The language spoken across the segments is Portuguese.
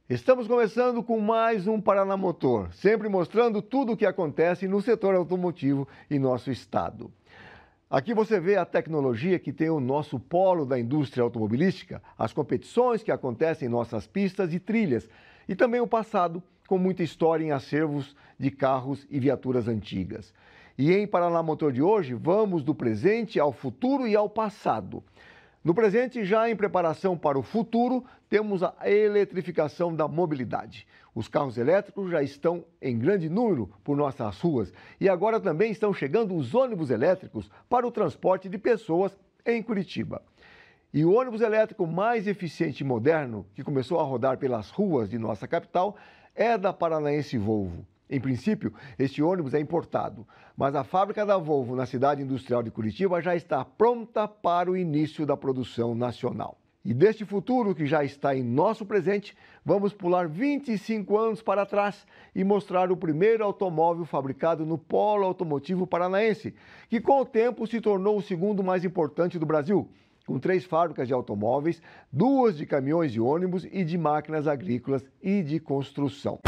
Estamos começando com mais um Paraná Motor, sempre mostrando tudo o que acontece no setor automotivo em nosso estado. Aqui você vê a tecnologia que tem o nosso polo da indústria automobilística, as competições que acontecem em nossas pistas e trilhas, e também o passado, com muita história em acervos de carros e viaturas antigas. E em Paraná Motor de hoje, vamos do presente ao futuro e ao passado. No presente, já em preparação para o futuro, temos a eletrificação da mobilidade. Os carros elétricos já estão em grande número por nossas ruas e agora também estão chegando os ônibus elétricos para o transporte de pessoas em Curitiba. E o ônibus elétrico mais eficiente e moderno, que começou a rodar pelas ruas de nossa capital, é da paranaense Volvo. Em princípio, este ônibus é importado, mas a fábrica da Volvo na cidade industrial de Curitiba já está pronta para o início da produção nacional. E deste futuro que já está em nosso presente, vamos pular 25 anos para trás e mostrar o primeiro automóvel fabricado no polo automotivo paranaense, que com o tempo se tornou o segundo mais importante do Brasil, com 3 fábricas de automóveis, 2 de caminhões e ônibus e de máquinas agrícolas e de construção.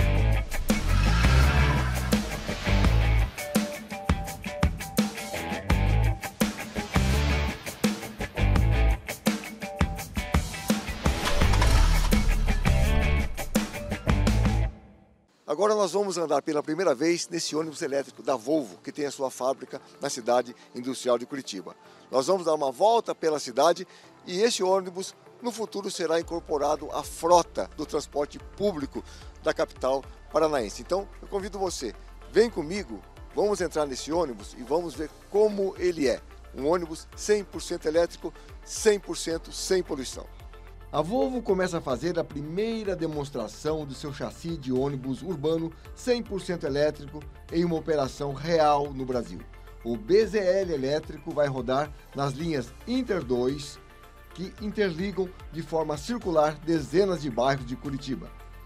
Agora nós vamos andar pela primeira vez nesse ônibus elétrico da Volvo, que tem a sua fábrica na cidade industrial de Curitiba. Nós vamos dar uma volta pela cidade e esse ônibus no futuro será incorporado à frota do transporte público da capital paranaense. Então eu convido você, vem comigo, vamos entrar nesse ônibus e vamos ver como ele é. Um ônibus 100% elétrico, 100% sem poluição. A Volvo começa a fazer a primeira demonstração do seu chassi de ônibus urbano 100% elétrico em uma operação real no Brasil. O BZL elétrico vai rodar nas linhas Inter 2, que interligam de forma circular dezenas de bairros de Curitiba.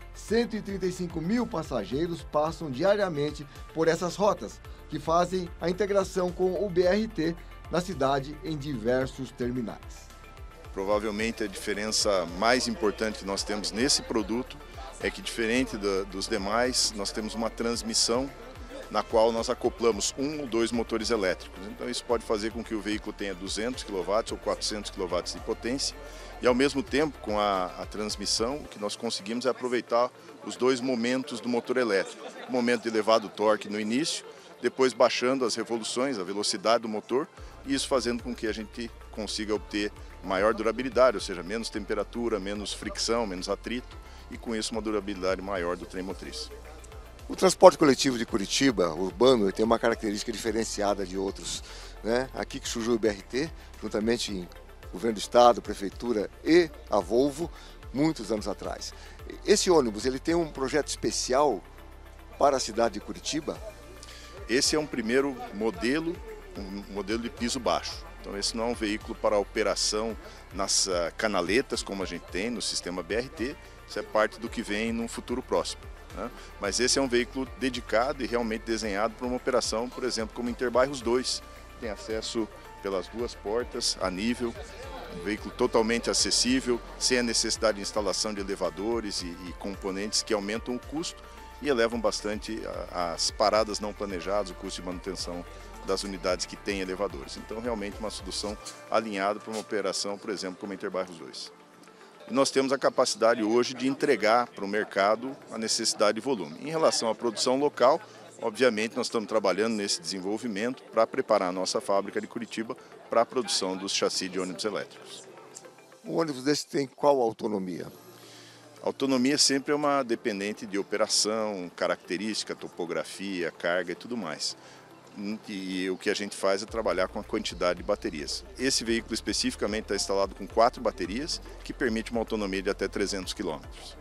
135 mil passageiros passam diariamente por essas rotas, que fazem a integração com o BRT na cidade em diversos terminais. Provavelmente a diferença mais importante que nós temos nesse produto é que, diferente dos demais, nós temos uma transmissão na qual nós acoplamos 1 ou 2 motores elétricos. Então isso pode fazer com que o veículo tenha 200 kW ou 400 kW de potência e, ao mesmo tempo, com a transmissão, o que nós conseguimos é aproveitar os 2 momentos do motor elétrico. O momento de elevado torque no início, depois baixando as revoluções, a velocidade do motor, e isso fazendo com que a gente consiga obter maior durabilidade, ou seja, menos temperatura, menos fricção, menos atrito, e com isso uma durabilidade maior do trem motriz. O transporte coletivo de Curitiba, urbano, tem uma característica diferenciada de outros, né? Aqui que surgiu o BRT, juntamente em governo do estado, prefeitura e a Volvo, muitos anos atrás. Esse ônibus, ele tem um projeto especial para a cidade de Curitiba? Esse é um primeiro modelo, um modelo de piso baixo. Então esse não é um veículo para operação nas canaletas, como a gente tem no sistema BRT, isso é parte do que vem num futuro próximo, né? Mas esse é um veículo dedicado e realmente desenhado para uma operação, por exemplo, como Interbairros 2, tem acesso pelas 2 portas a nível, um veículo totalmente acessível, sem a necessidade de instalação de elevadores e componentes que aumentam o custo e elevam bastante as paradas não planejadas, o custo de manutenção das unidades que têm elevadores. Então, realmente uma solução alinhada para uma operação, por exemplo, como Interbairros 2. E nós temos a capacidade hoje de entregar para o mercado a necessidade de volume. Em relação à produção local, obviamente nós estamos trabalhando nesse desenvolvimento para preparar a nossa fábrica de Curitiba para a produção dos chassis de ônibus elétricos. Um ônibus desse tem qual autonomia? A autonomia sempre é uma dependente de operação, característica, topografia, carga e tudo mais. E o que a gente faz é trabalhar com a quantidade de baterias. Esse veículo especificamente está instalado com 4 baterias, que permite uma autonomia de até 300 km.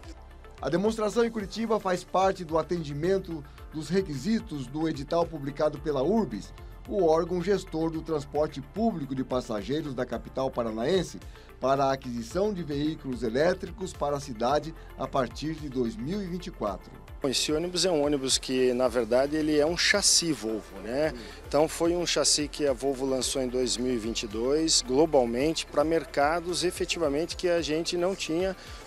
A demonstração em Curitiba faz parte do atendimento dos requisitos do edital publicado pela Urbis, o órgão gestor do transporte público de passageiros da capital paranaense, para a aquisição de veículos elétricos para a cidade a partir de 2024. Esse ônibus é um ônibus que, na verdade, ele é um chassi Volvo, né? Então foi um chassi que a Volvo lançou em 2022, globalmente, para mercados efetivamente que a gente não tinha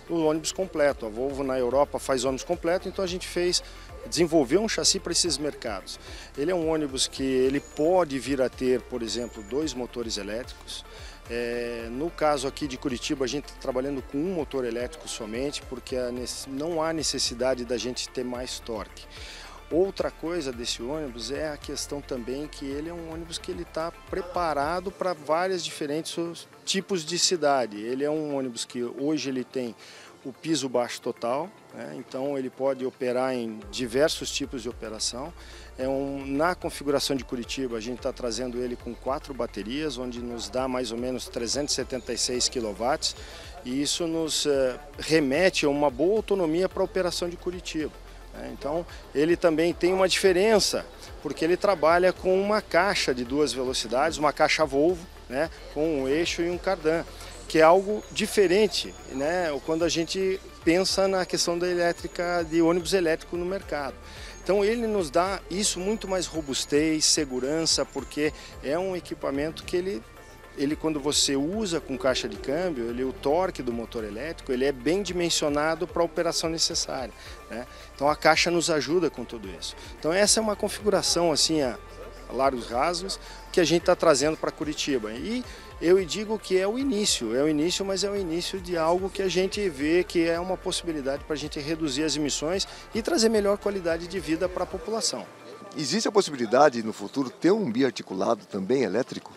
o ônibus completo. A Volvo na Europa faz ônibus completo, então a gente desenvolveu um chassi para esses mercados. Ele é um ônibus que ele pode vir a ter, por exemplo, 2 motores elétricos. No caso aqui de Curitiba, a gente está trabalhando com um motor elétrico somente, porque não há necessidade da gente ter mais torque. Outra coisa desse ônibus é a questão também que ele é um ônibus que ele está preparado para vários diferentes tipos de cidade. Ele é um ônibus que hoje ele tem o piso baixo total, né? Então ele pode operar em diversos tipos de operação. Na configuração de Curitiba, a gente está trazendo ele com 4 baterias, onde nos dá mais ou menos 376 kW, e isso nos remete a uma boa autonomia para a operação de Curitiba. Então ele também tem uma diferença, porque ele trabalha com uma caixa de 2 velocidades, uma caixa Volvo, né, com um eixo e um cardan, que é algo diferente, né, quando a gente pensa na questão da elétrica, de ônibus elétrico no mercado. Então ele nos dá isso muito mais robustez, segurança, porque é um equipamento que ele quando você usa com caixa de câmbio, o torque do motor elétrico, ele é bem dimensionado para a operação necessária, né? Então a caixa nos ajuda com tudo isso. Então essa é uma configuração assim a largos rasos que a gente está trazendo para Curitiba. E eu digo que é o início, mas é o início de algo que a gente vê que é uma possibilidade para a gente reduzir as emissões e trazer melhor qualidade de vida para a população. Existe a possibilidade no futuro ter um biarticulado também elétrico?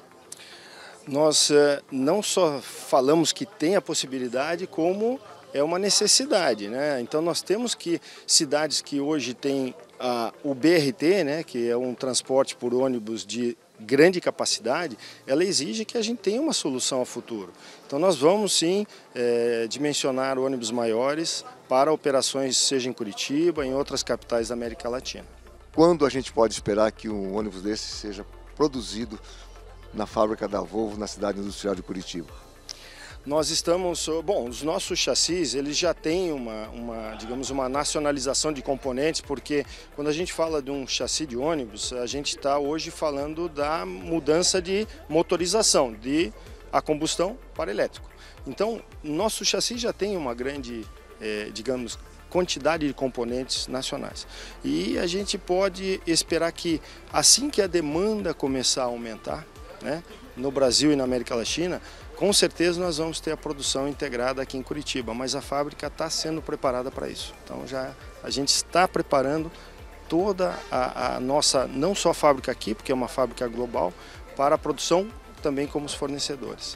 Nós não só falamos que tem a possibilidade, como é uma necessidade, né? Então nós temos que cidades que hoje têm o BRT, né, que é um transporte por ônibus de grande capacidade, ela exige que a gente tenha uma solução a futuro. Então nós vamos sim dimensionar ônibus maiores para operações, seja em Curitiba, em outras capitais da América Latina. Quando a gente pode esperar que um ônibus desse seja produzido na fábrica da Volvo, na cidade industrial de Curitiba? Nós estamos, os nossos chassis, eles já têm digamos, uma nacionalização de componentes, porque quando a gente fala de um chassi de ônibus, a gente está hoje falando da mudança de motorização, a combustão para elétrico. Então, nosso chassi já tem uma grande, digamos, quantidade de componentes nacionais. E a gente pode esperar que, assim que a demanda começar a aumentar, né, no Brasil e na América Latina, com certeza nós vamos ter a produção integrada aqui em Curitiba, mas a fábrica está sendo preparada para isso. Então a gente está preparando toda a nossa, não só a fábrica aqui, porque é uma fábrica global, para a produção também como os fornecedores.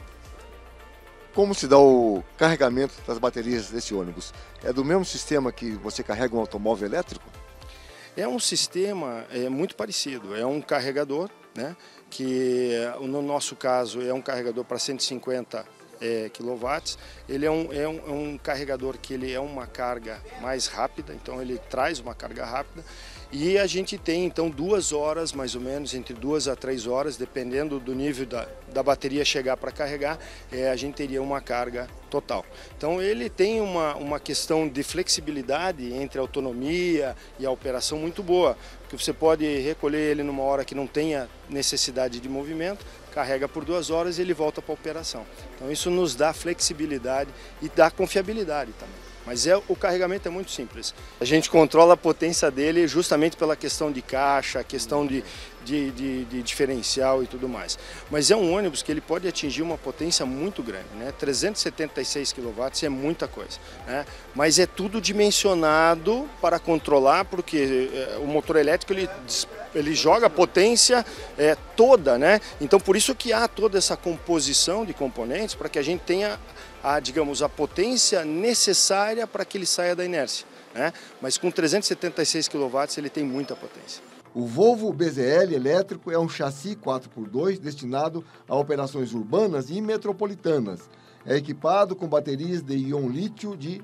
Como se dá o carregamento das baterias desse ônibus? É do mesmo sistema que você carrega um automóvel elétrico? É um sistema muito parecido, é um carregador, né, que no nosso caso é um carregador para 150 kW. Ele é um carregador que ele é uma carga mais rápida, então ele traz uma carga rápida. E a gente tem então 2 horas, mais ou menos, entre 2 a 3 horas, dependendo do nível da bateria chegar para carregar, a gente teria uma carga total. Então ele tem uma questão de flexibilidade entre a autonomia e a operação muito boa, porque você pode recolher ele numa hora que não tenha necessidade de movimento, carrega por 2 horas e ele volta para a operação. Então isso nos dá flexibilidade e dá confiabilidade também. Mas o carregamento é muito simples. A gente controla a potência dele justamente pela questão de caixa, a questão de diferencial e tudo mais. Mas é um ônibus que ele pode atingir uma potência muito grande, né? 376 kW é muita coisa, né? Mas é tudo dimensionado para controlar, porque o motor elétrico ele joga a potência toda, né? Então por isso que há toda essa composição de componentes para que a gente tenha digamos, a potência necessária para que ele saia da inércia, né? Mas com 376 kW ele tem muita potência. O Volvo BZL elétrico é um chassi 4x2 destinado a operações urbanas e metropolitanas. É equipado com baterias de íon lítio de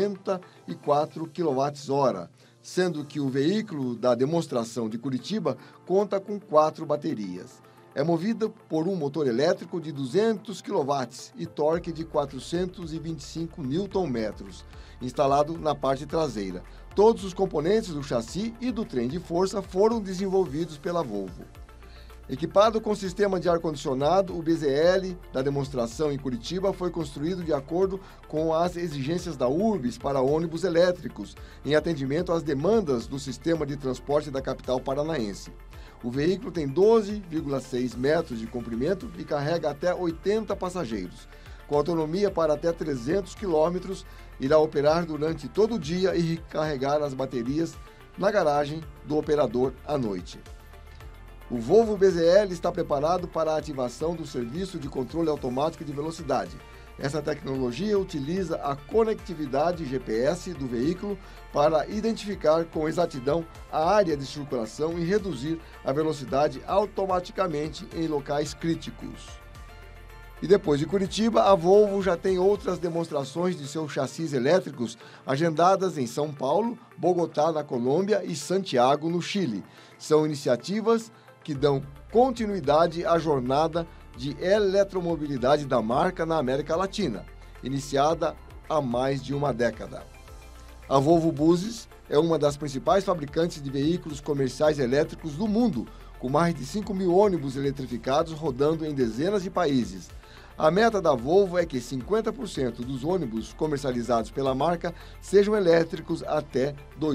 94 kWh, sendo que o veículo da demonstração de Curitiba conta com 4 baterias. É movida por um motor elétrico de 200 kW e torque de 425 Nm, instalado na parte traseira. Todos os componentes do chassi e do trem de força foram desenvolvidos pela Volvo. Equipado com sistema de ar-condicionado, o BZL da demonstração em Curitiba foi construído de acordo com as exigências da URBS para ônibus elétricos, em atendimento às demandas do sistema de transporte da capital paranaense. O veículo tem 12,6 metros de comprimento e carrega até 80 passageiros. Com autonomia para até 300 quilômetros, irá operar durante todo o dia e recarregar as baterias na garagem do operador à noite. O Volvo BZL está preparado para a ativação do serviço de controle automático de velocidade. Essa tecnologia utiliza a conectividade GPS do veículo para identificar com exatidão a área de circulação e reduzir a velocidade automaticamente em locais críticos. E depois de Curitiba, a Volvo já tem outras demonstrações de seus chassis elétricos agendadas em São Paulo, Bogotá, na Colômbia e Santiago, no Chile. São iniciativas que dão continuidade à jornada de eletromobilidade da marca na América Latina, iniciada há mais de uma década. A Volvo Buses é uma das principais fabricantes de veículos comerciais elétricos do mundo, com mais de 5.000 ônibus eletrificados rodando em dezenas de países. A meta da Volvo é que 50% dos ônibus comercializados pela marca sejam elétricos até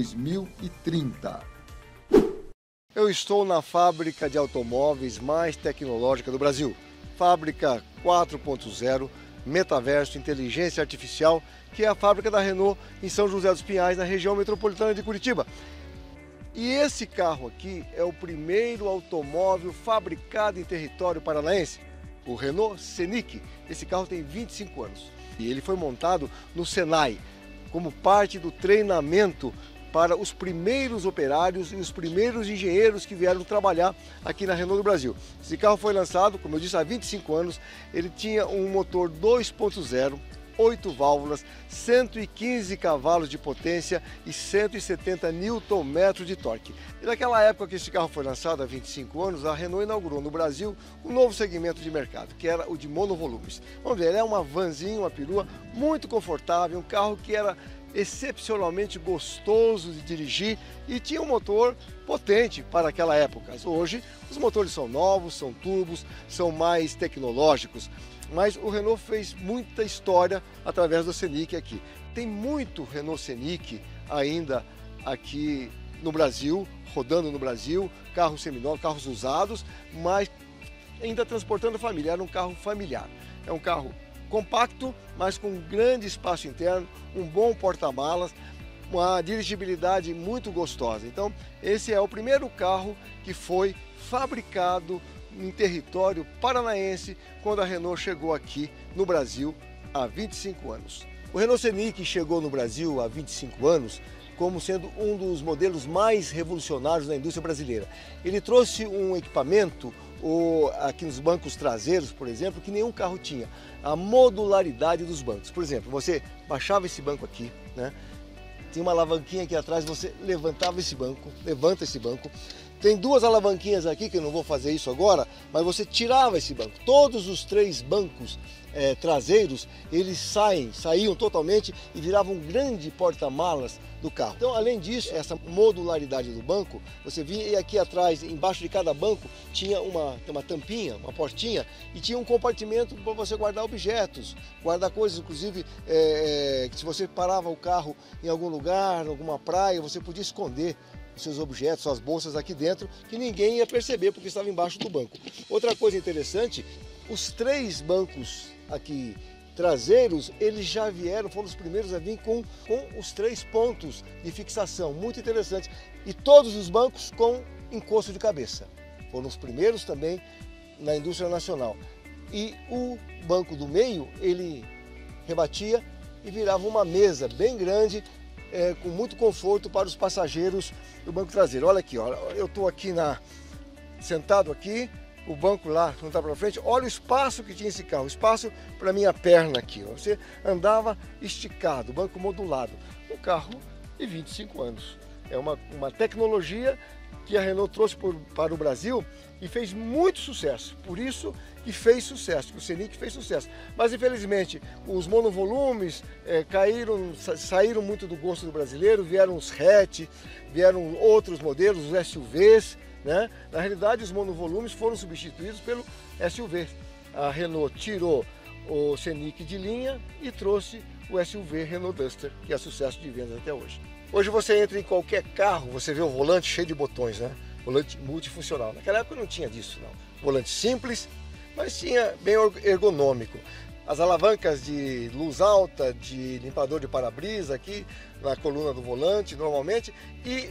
2030. Eu estou na fábrica de automóveis mais tecnológica do Brasil, Fábrica 4.0, Metaverso, Inteligência Artificial, que é a fábrica da Renault em São José dos Pinhais, na região metropolitana de Curitiba. E esse carro aqui é o primeiro automóvel fabricado em território paranaense, o Renault Scenic. Esse carro tem 25 anos e ele foi montado no Senai, como parte do treinamento para os primeiros operários e os primeiros engenheiros que vieram trabalhar aqui na Renault do Brasil. Esse carro foi lançado, como eu disse, há 25 anos. Ele tinha um motor 2.0, 8 válvulas, 115 cavalos de potência e 170 Nm de torque. E naquela época que esse carro foi lançado, há 25 anos, a Renault inaugurou no Brasil um novo segmento de mercado, que era o de monovolumes. Vamos ver, ele é uma vanzinha, uma perua muito confortável, um carro que era excepcionalmente gostoso de dirigir e tinha um motor potente para aquela época. Hoje os motores são novos, são turbos, são mais tecnológicos, mas o Renault fez muita história através do Scenic aqui. Tem muito Renault Scenic ainda aqui no Brasil, rodando no Brasil, carros seminovos, carros usados, mas ainda transportando família. Era um carro familiar, é um carro compacto, mas com grande espaço interno, um bom porta-malas, uma dirigibilidade muito gostosa. Então, esse é o primeiro carro que foi fabricado em território paranaense quando a Renault chegou aqui no Brasil há 25 anos. O Renault Scenic chegou no Brasil há 25 anos como sendo um dos modelos mais revolucionários da indústria brasileira. Ele trouxe um equipamento aqui nos bancos traseiros, por exemplo, que nenhum carro tinha. A modularidade dos bancos. Por exemplo, você baixava esse banco aqui, né? Tinha uma alavanquinha aqui atrás, você levanta esse banco. Tem duas alavanquinhas aqui, que eu não vou fazer isso agora, mas você tirava esse banco. Todos os 3 bancos traseiros, eles saíam totalmente e viravam um grande porta-malas do carro. Então, além disso, essa modularidade do banco, você via e aqui atrás, embaixo de cada banco, tinha uma tampinha, uma portinha, e tinha um compartimento para você guardar objetos, guardar coisas, inclusive, que se você parava o carro em algum lugar, em alguma praia, você podia esconder os seus objetos, suas bolsas aqui dentro, que ninguém ia perceber porque estava embaixo do banco. Outra coisa interessante, os 3 bancos aqui traseiros, eles já foram os primeiros a vir com os 3 pontos de fixação, muito interessante. E todos os bancos com encosto de cabeça. Foram os primeiros também na indústria nacional. E o banco do meio, ele rebatia e virava uma mesa bem grande, com muito conforto para os passageiros do banco traseiro. Olha aqui, ó, eu estou aqui sentado aqui, o banco lá não está para frente, olha o espaço que tinha esse carro, espaço para minha perna aqui, ó. Você andava esticado, banco modulado, um carro de 25 anos. É uma tecnologia que a Renault trouxe para o Brasil e fez muito sucesso, por isso que fez sucesso, que o Scenic fez sucesso. Mas infelizmente os monovolumes saíram muito do gosto do brasileiro, vieram os hatch, vieram outros modelos, os SUVs, né? Na realidade, os monovolumes foram substituídos pelo SUV. A Renault tirou o Scenic de linha e trouxe o SUV Renault Duster, que é sucesso de vendas até hoje. Hoje você entra em qualquer carro, você vê o volante cheio de botões, né? Volante multifuncional. Naquela época não tinha disso, não. Volante simples, mas tinha bem ergonômico. As alavancas de luz alta, de limpador de para-brisa aqui na coluna do volante, normalmente, e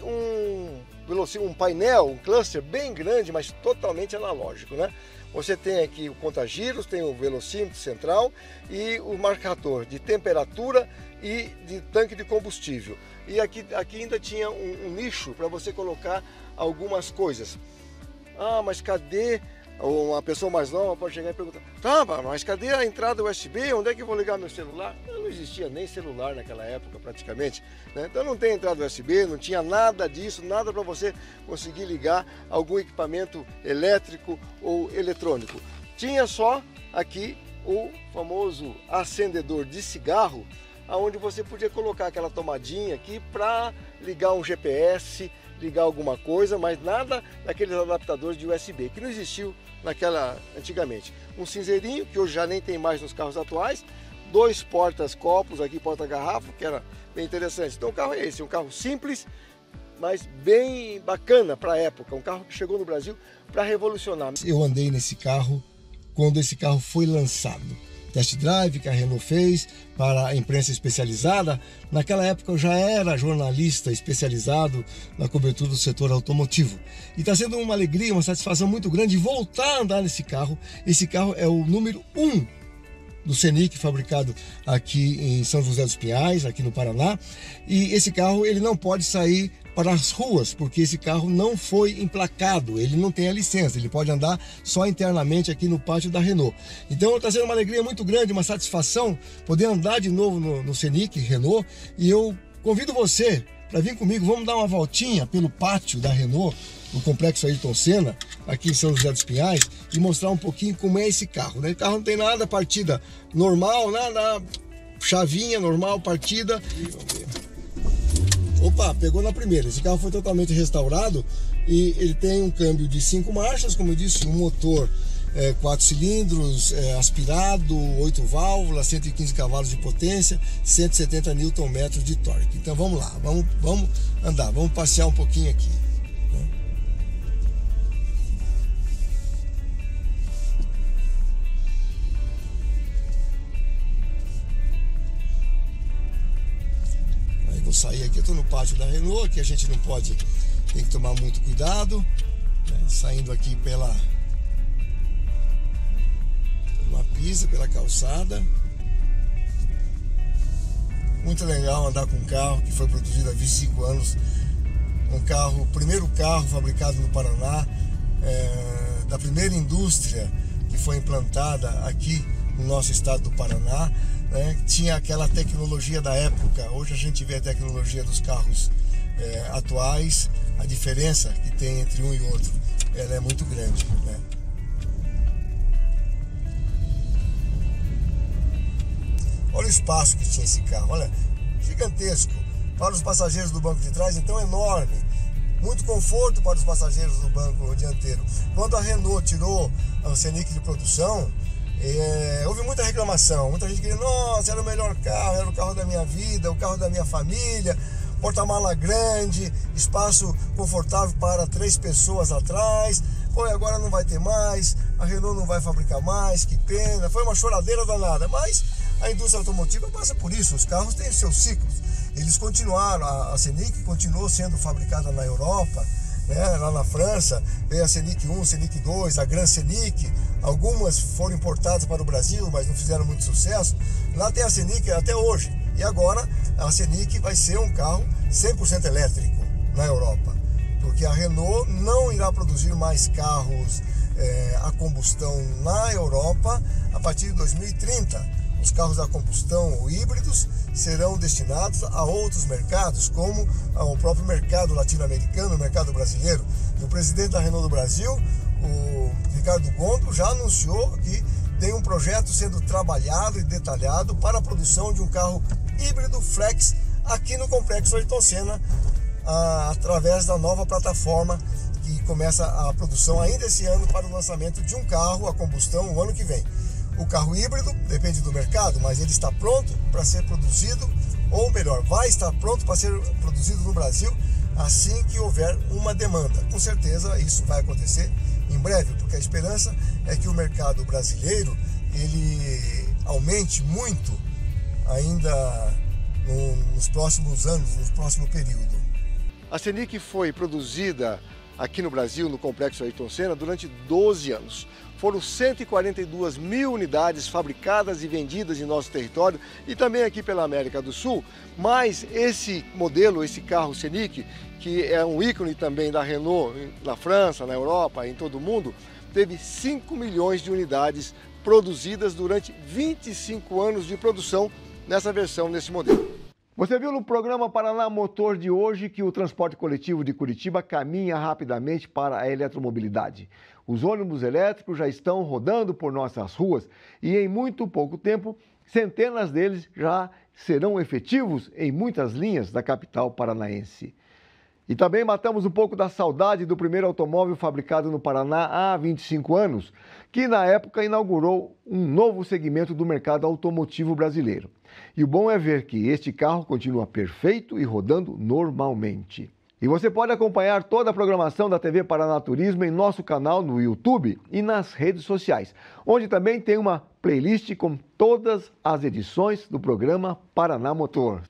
um painel, um cluster bem grande, mas totalmente analógico, né? Você tem aqui o conta-giros, tem o velocímetro central e o marcador de temperatura e de tanque de combustível. E aqui ainda tinha um nicho para você colocar algumas coisas. Ah, mas cadê? Uma pessoa mais nova pode chegar e perguntar: tá, mas cadê a entrada USB? Onde é que eu vou ligar meu celular? Não existia nem celular naquela época praticamente, né? Então não tem entrada USB, não tinha nada disso, nada para você conseguir ligar algum equipamento elétrico ou eletrônico. Tinha só aqui o famoso acendedor de cigarro, onde você podia colocar aquela tomadinha aqui para ligar um GPS, ligar alguma coisa, mas nada daqueles adaptadores de USB, que não existiu antigamente. Um cinzeirinho, que hoje já nem tem mais nos carros atuais, 2 portas-copos aqui, porta-garrafa, que era bem interessante. Então o carro é esse, um carro simples, mas bem bacana para a época, um carro que chegou no Brasil para revolucionar. Eu andei nesse carro quando esse carro foi lançado. Test drive que a Renault fez para a imprensa especializada. Naquela época eu já era jornalista especializado na cobertura do setor automotivo. E está sendo uma alegria, uma satisfação muito grande voltar a andar nesse carro. Esse carro é o número 1 do Scenic, fabricado aqui em São José dos Pinhais, aqui no Paraná. E esse carro ele não pode sair para as ruas, porque esse carro não foi emplacado, ele não tem a licença, ele pode andar só internamente aqui no pátio da Renault. Então está sendo uma alegria muito grande, uma satisfação poder andar de novo no Scenic Renault, e eu convido você para vir comigo, vamos dar uma voltinha pelo pátio da Renault, no Complexo Ayrton Senna, aqui em São José dos Pinhais, e mostrar um pouquinho como é esse carro, né? O carro não tem nada, partida normal, nada, chavinha normal, partida. Opa, pegou na primeira. Esse carro foi totalmente restaurado e ele tem um câmbio de 5 marchas, como eu disse, um motor 4 cilindros, aspirado, 8 válvulas, 115 cavalos de potência, 170 Nm de torque. Então vamos lá, vamos andar, vamos passear um pouquinho aqui. Vou sair aqui, eu estou no pátio da Renault, que a gente não pode, tem que tomar muito cuidado, né? Saindo aqui pela pista, pela calçada. Muito legal andar com um carro que foi produzido há 25 anos, o primeiro carro fabricado no Paraná, da primeira indústria que foi implantada aqui no nosso estado do Paraná. Tinha aquela tecnologia da época. Hoje a gente vê a tecnologia dos carros atuais, a diferença que tem entre um e outro, ela é muito grande, né? Olha o espaço que tinha esse carro, olha, gigantesco. Para os passageiros do banco de trás, então enorme. Muito conforto para os passageiros do banco dianteiro. Quando a Renault tirou o Scenic de produção, houve muita reclamação, muita gente queria, nossa, era o melhor carro, era o carro da minha vida, o carro da minha família, porta-mala grande, espaço confortável para 3 pessoas atrás. Pô, agora não vai ter mais, a Renault não vai fabricar mais, que pena. Foi uma choradeira danada, mas a indústria automotiva passa por isso, os carros têm seus ciclos. Eles continuaram, a Scenic continuou sendo fabricada na Europa, lá na França, veio a Scenic 1, Scenic 2, a Grand Scenic, algumas foram importadas para o Brasil, mas não fizeram muito sucesso. Lá tem a Scenic até hoje, e agora a Scenic vai ser um carro 100% elétrico na Europa, porque a Renault não irá produzir mais carros a combustão na Europa a partir de 2030. Os carros a combustão ou híbridos serão destinados a outros mercados, como o próprio mercado latino-americano, o mercado brasileiro. E o presidente da Renault do Brasil, o Ricardo Gondro, já anunciou que tem um projeto sendo trabalhado e detalhado para a produção de um carro híbrido flex aqui no Complexo Ayrton Senna, através da nova plataforma que e começa a produção ainda esse ano para o lançamento de um carro a combustão o ano que vem. O carro híbrido depende do mercado, mas ele está pronto para ser produzido, ou melhor, vai estar pronto para ser produzido no Brasil assim que houver uma demanda. Com certeza isso vai acontecer em breve, porque a esperança é que o mercado brasileiro ele aumente muito ainda nos próximos anos, no próximo período. A Scenic foi produzida aqui no Brasil, no Complexo Ayrton Senna, durante 12 anos. Foram 142 mil unidades fabricadas e vendidas em nosso território e também aqui pela América do Sul. Mas esse modelo, esse carro Scenic, que é um ícone também da Renault na França, na Europa, em todo o mundo, teve 5 milhões de unidades produzidas durante 25 anos de produção nessa versão, nesse modelo. Você viu no programa Paraná Motor de hoje que o transporte coletivo de Curitiba caminha rapidamente para a eletromobilidade. Os ônibus elétricos já estão rodando por nossas ruas e em muito pouco tempo, centenas deles já serão efetivos em muitas linhas da capital paranaense. E também matamos um pouco da saudade do primeiro automóvel fabricado no Paraná há 25 anos, que na época inaugurou um novo segmento do mercado automotivo brasileiro. E o bom é ver que este carro continua perfeito e rodando normalmente. E você pode acompanhar toda a programação da TV Paraná Turismo em nosso canal no YouTube e nas redes sociais, onde também tem uma playlist com todas as edições do programa Paraná Motor.